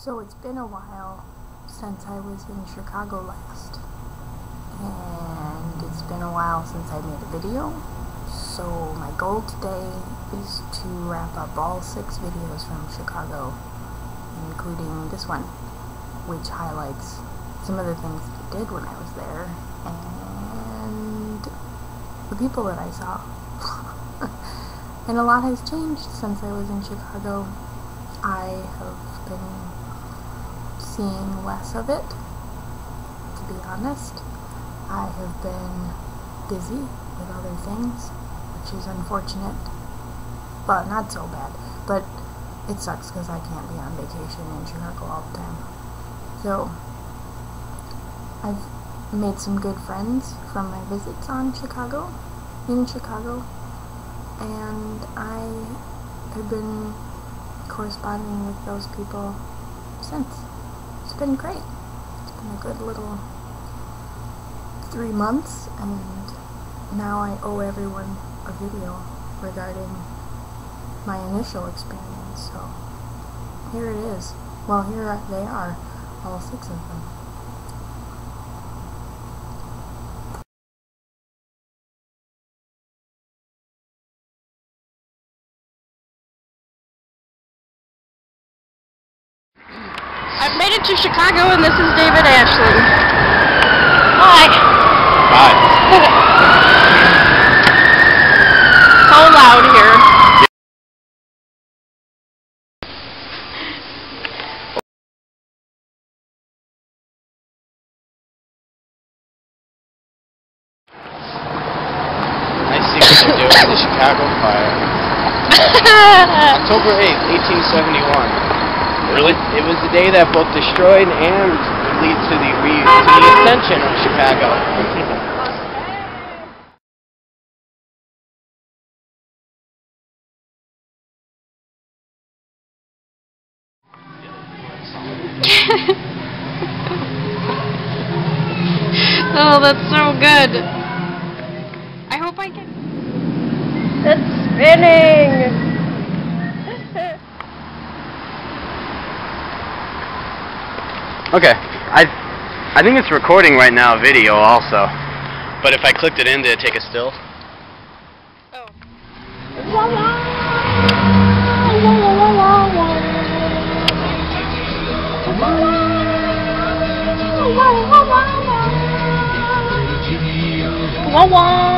So it's been a while since I was in Chicago last, and it's been a while since I made a video. So my goal today is to wrap up all 6 videos from Chicago, including this one, which highlights some of the things that I did when I was there, and the people that I saw. And a lot has changed since I was in Chicago. I have been seeing less of it, to be honest. I have been busy with other things, which is unfortunate, but not so bad. But it sucks because I can't be on vacation in Chicago all the time. So I've made some good friends from my visits in Chicago, and I have been corresponding with those people since. It's been great. It's been a good little 3 months, and now I owe everyone a video regarding my initial experience, so here it is. Well, here they are, all 6 of them. I've made it to Chicago, and this is David Ashley. Hi. Hi. So loud here. I see what they're doing in the Chicago fire. October 8th, 1871. Really? It was the day that both destroyed and would lead to the ascension of Chicago. Oh, that's so good. I hope I can. It's spinning. Okay, I think it's recording right now, video also. But if I clicked it in, did it take a still? Oh. Wah wah.